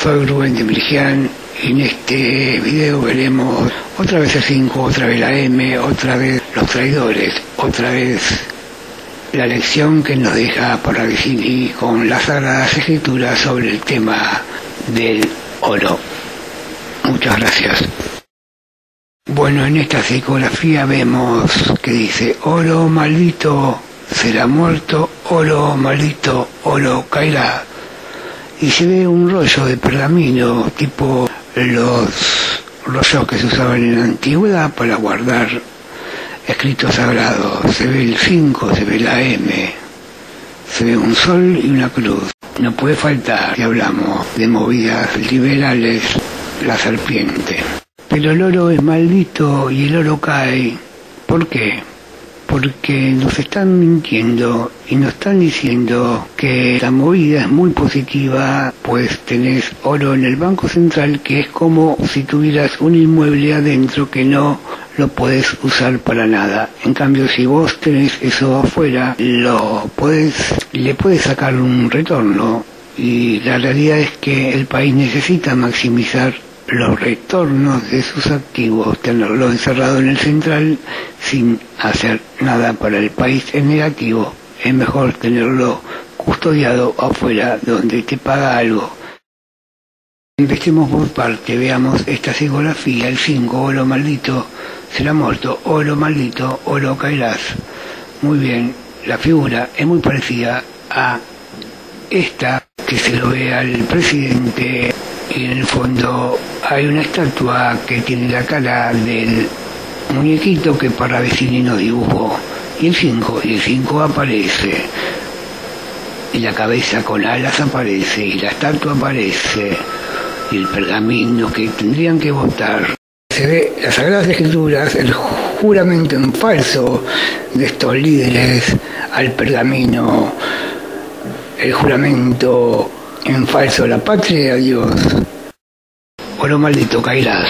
Soy Rubén de Brigián y en este video veremos otra vez el 5, otra vez la M, otra vez los traidores, otra vez la lección que nos deja Parravicini con las Sagradas Escrituras sobre el tema del oro. Muchas gracias. Bueno, en esta psicografía vemos que dice: oro maldito será muerto, oro maldito, oro caerá. Y se ve un rollo de pergamino, tipo los rollos que se usaban en la antigüedad para guardar escritos sagrados. Se ve el 5, se ve la M, se ve un sol y una cruz. No puede faltar, si hablamos de movidas liberales, la serpiente. Pero el oro es maldito y el oro cae. ¿Por qué? Porque nos están mintiendo y nos están diciendo que la movida es muy positiva, pues tenés oro en el Banco Central, que es como si tuvieras un inmueble adentro que no lo podés usar para nada. En cambio, si vos tenés eso afuera, le podés sacar un retorno, y la realidad es que el país necesita maximizar los retornos de sus activos. Tenerlo encerrado en el central sin hacer nada para el país es negativo. Es mejor tenerlo custodiado afuera, donde te paga algo. Empecemos por parte, veamos esta psicografía. El 5, oro maldito será muerto, oro maldito, oro caerás. Muy bien, la figura es muy parecida a esta que se lo ve al presidente, y en el fondo hay una estatua que tiene la cara del muñequito que Parravicini nos dibujó. Y el 5 aparece, y la cabeza con alas aparece, y la estatua aparece, y el pergamino que tendrían que votar. Se ve las Sagradas Escrituras, el juramento en falso de estos líderes al pergamino, el juramento en falso a la patria y a Dios. Oro maldito caerás.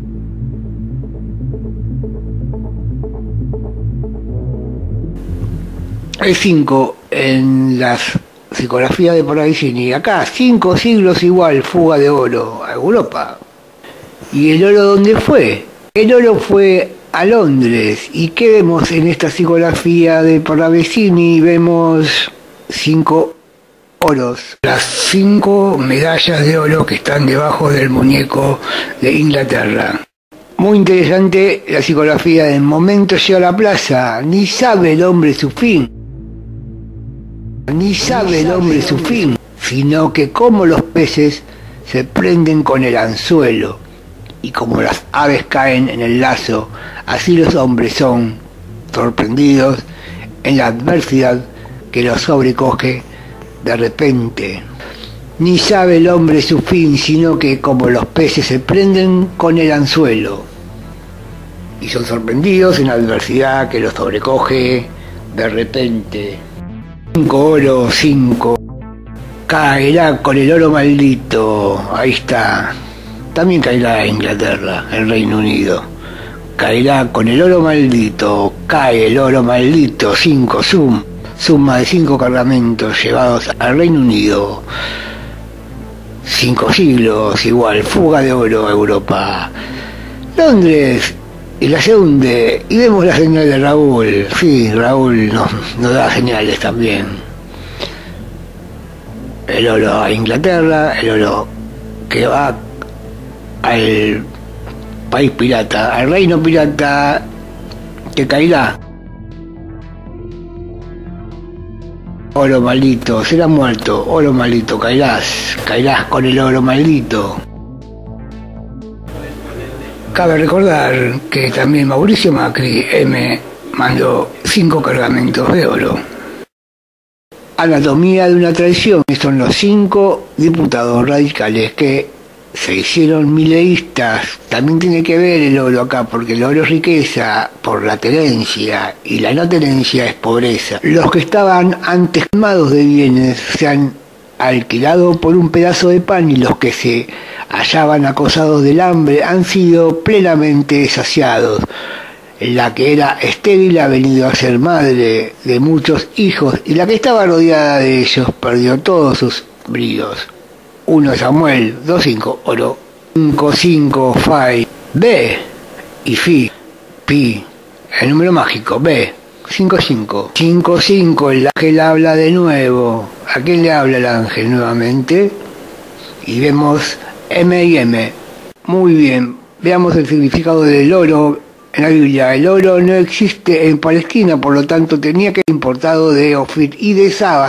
El 5 en las psicografías de Parravicini. Acá 5 siglos igual, fuga de oro a Europa. ¿Y el oro dónde fue? El oro fue a Londres. ¿Y qué vemos en esta psicografía de Parravicini? Vemos 5 oros, las 5 medallas de oro que están debajo del muñeco de Inglaterra. Muy interesante la psicografía. De momento llega a la plaza, ni sabe el hombre su fin, ni sabe el hombre su fin, sino que como los peces se prenden con el anzuelo, y como las aves caen en el lazo, así los hombres son sorprendidos en la adversidad que los sobrecoge de repente. Ni sabe el hombre su fin, sino que como los peces se prenden con el anzuelo, y son sorprendidos en la adversidad que los sobrecoge de repente. 5 oro, 5. Caerá con el oro maldito. Ahí está. También caerá Inglaterra, el Reino Unido. Caerá con el oro maldito. Cae el oro maldito. 5, suma de 5 cargamentos llevados al Reino Unido. 5 siglos igual, fuga de oro a Europa. Londres, y la hunde, y vemos la señal de Raúl. Sí, Raúl nos da señales también. El oro a Inglaterra, el oro que va al país pirata, al reino pirata, que caerá. Oro maldito será muerto, oro maldito caerás con el oro maldito. Cabe recordar que también Mauricio Macri mandó 5 cargamentos de oro. Anatomía de una traición. Son los 5 diputados radicales que se hicieron mileístas. También tiene que ver el oro acá, porque el oro es riqueza por la tenencia, y la no tenencia es pobreza. Los que estaban antes colmados de bienes se han alquilado por un pedazo de pan, y los que se hallaban acosados del hambre han sido plenamente saciados. La que era estéril ha venido a ser madre de muchos hijos, y la que estaba rodeada de ellos perdió todos sus bríos. 1 Samuel 2:5, oro. 5:5, Fai, B y Fi, Pi, el número mágico, B. 5:5. 5:5, el ángel habla de nuevo. ¿A quién le habla el ángel nuevamente? Y vemos M y M. Muy bien, veamos el significado del oro en la Biblia. El oro no existe en Palestina, por lo tanto tenía que ser importado de Ofir y de Saba,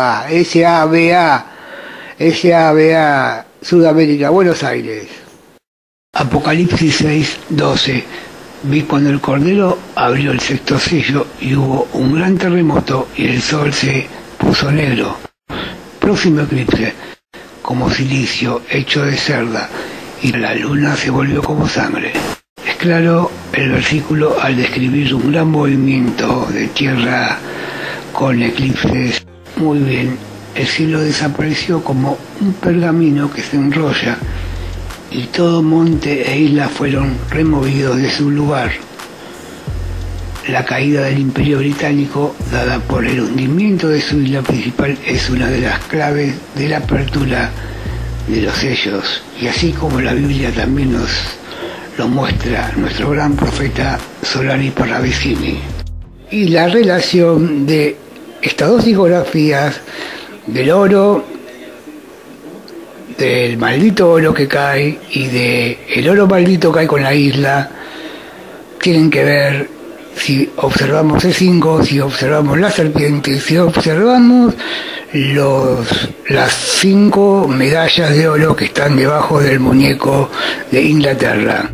S-A-B-A, Sudamérica, Buenos Aires. Apocalipsis 6:12. Vi cuando el Cordero abrió el sexto sello y hubo un gran terremoto y el sol se puso negro. Próximo eclipse, como silicio hecho de cerda, y la luna se volvió como sangre. Es claro el versículo al describir un gran movimiento de tierra con eclipses. Muy bien, el cielo desapareció como un pergamino que se enrolla y todo monte e isla fueron removidos de su lugar. La caída del Imperio Británico, dada por el hundimiento de su isla principal, es una de las claves de la apertura de los sellos, y así como la Biblia también nos lo muestra nuestro gran profeta Solari Parravicini. Y la relación de estas dos discografías, del oro, del maldito oro que cae y de el oro maldito que hay con la isla, tienen que ver si observamos el 5, si observamos la serpiente, si observamos las 5 medallas de oro que están debajo del muñeco de Inglaterra.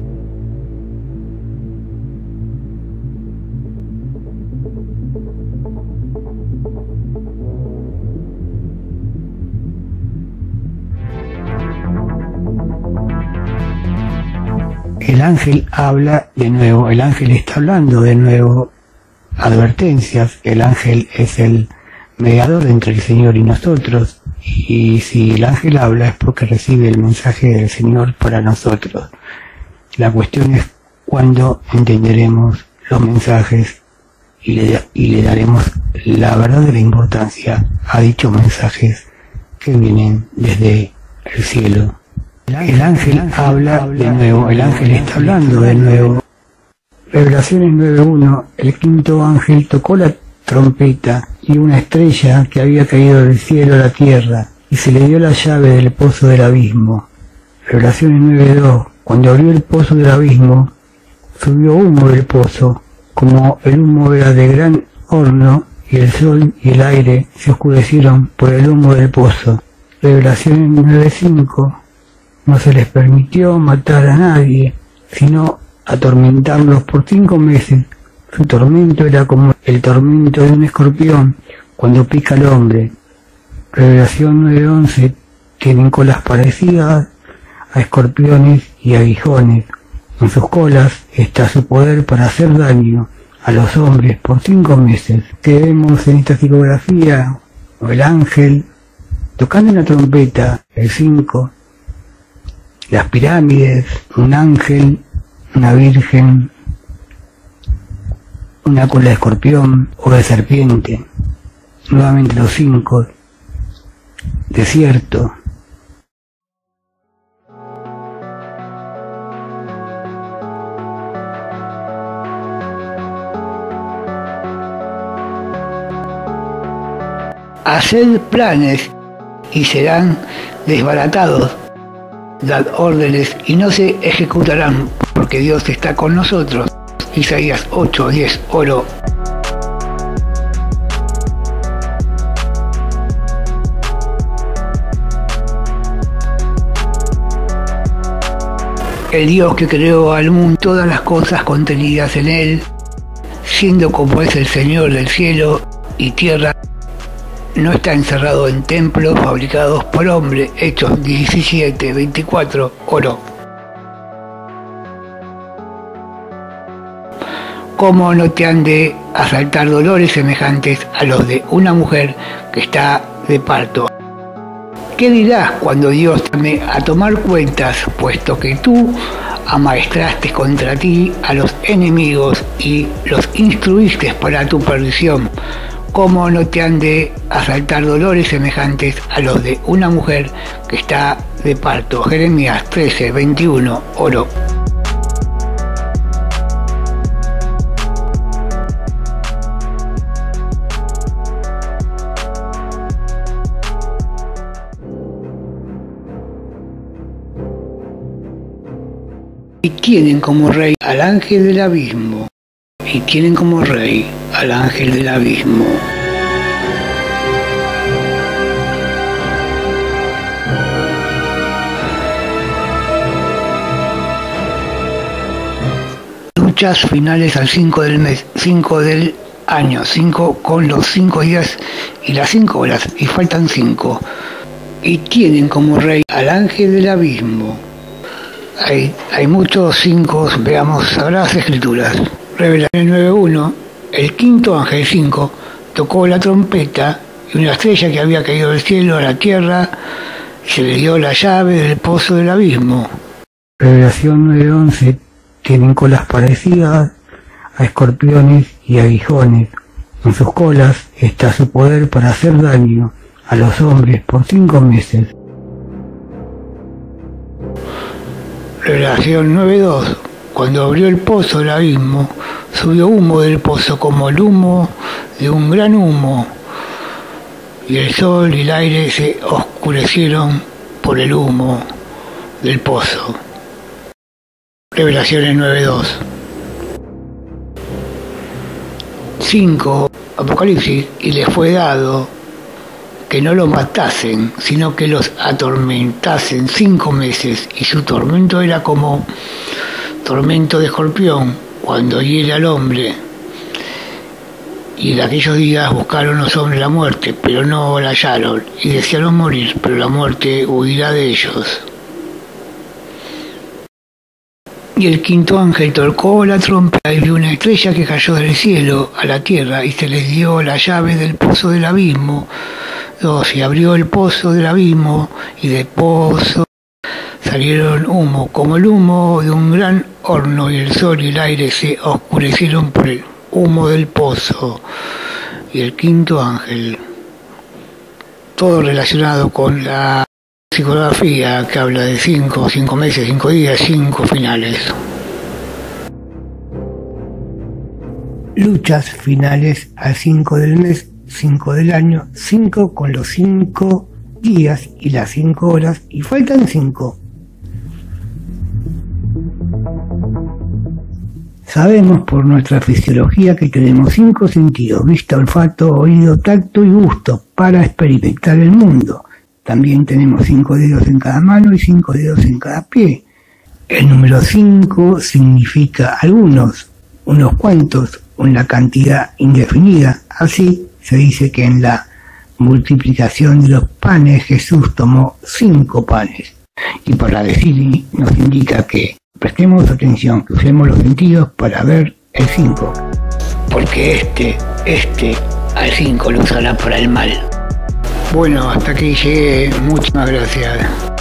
El ángel habla de nuevo, el ángel está hablando de nuevo, advertencias, el ángel es el mediador entre el Señor y nosotros, y si el ángel habla es porque recibe el mensaje del Señor para nosotros. La cuestión es cuándo entenderemos los mensajes y le daremos la verdadera importancia a dichos mensajes que vienen desde el cielo. El ángel habla de nuevo, el ángel está hablando de nuevo. Revelaciones 9:1, el quinto ángel tocó la trompeta y una estrella que había caído del cielo a la tierra y se le dio la llave del pozo del abismo. Revelaciones 9:2, cuando abrió el pozo del abismo, subió humo del pozo, como el humo era de gran horno, y el sol y el aire se oscurecieron por el humo del pozo. Revelaciones 9:5, no se les permitió matar a nadie, sino atormentarlos por 5 meses. Su tormento era como el tormento de un escorpión cuando pica al hombre. Revelación 9:11, tienen colas parecidas a escorpiones y aguijones. En sus colas está su poder para hacer daño a los hombres por 5 meses. Que vemos en esta psicografía, el ángel tocando una trompeta, el 5, las pirámides, un ángel, una virgen, una cola de escorpión o de serpiente, nuevamente los 5, desierto. Haced planes y serán desbaratados. Dad órdenes y no se ejecutarán, porque Dios está con nosotros. Isaías 8:10, oro. El Dios que creó al mundo, todas las cosas contenidas en él, siendo como es el Señor del cielo y tierra, no está encerrado en templos fabricados por hombre. Hechos 17:24, oro. ¿Cómo no te han de asaltar dolores semejantes a los de una mujer que está de parto? ¿Qué dirás cuando Dios llame a tomar cuentas, puesto que tú amaestraste contra ti a los enemigos y los instruiste para tu perdición? cómo no te han de asaltar dolores semejantes a los de una mujer que está de parto. Jeremías 13:21, oro. Y tienen como rey al ángel del abismo. Y tienen como rey al ángel del abismo. Luchas finales al 5 del mes, 5 del año, 5 con los 5 días y las 5 horas, y faltan 5. Y tienen como rey al ángel del abismo. Hay muchos 5, veamos Sagradas Escrituras. Revelación 9:1, el quinto ángel 5 tocó la trompeta y una estrella que había caído del cielo a la tierra se le dio la llave del pozo del abismo. Revelación 9:11, tienen colas parecidas a escorpiones y aguijones. En sus colas está su poder para hacer daño a los hombres por 5 meses. Revelación 9:2, cuando abrió el pozo del abismo, subió humo del pozo como el humo de un gran humo, y el sol y el aire se oscurecieron por el humo del pozo. Revelaciones 9:2. 5. Apocalipsis, y les fue dado que no los matasen, sino que los atormentasen 5 meses, y su tormento era como tormento de escorpión cuando hiere al hombre. Y en aquellos días buscaron los hombres la muerte, pero no la hallaron, y desearon morir, pero la muerte huirá de ellos. Y el quinto ángel tocó la trompeta y vio una estrella que cayó del cielo a la tierra, y se les dio la llave del pozo del abismo. 2. Y abrió el pozo del abismo, y del pozo salieron humo, como el humo de un gran horno, y el sol y el aire se oscurecieron por el humo del pozo. Y el quinto ángel, todo relacionado con la psicografía que habla de 5 meses, 5 días, 5 finales. Luchas finales al 5 del mes, 5 del año, 5 con los 5 días y las 5 horas, y faltan 5. Sabemos por nuestra fisiología que tenemos 5 sentidos: vista, olfato, oído, tacto y gusto, para experimentar el mundo. También tenemos 5 dedos en cada mano y 5 dedos en cada pie. El número 5 significa algunos, unos cuantos, una cantidad indefinida. Así se dice que en la multiplicación de los panes Jesús tomó 5 panes. Y para decir nos indica que prestemos atención, que usemos los sentidos para ver el 5. Porque este al 5 lo usará para el mal. Bueno, hasta aquí llegué. Muchas gracias.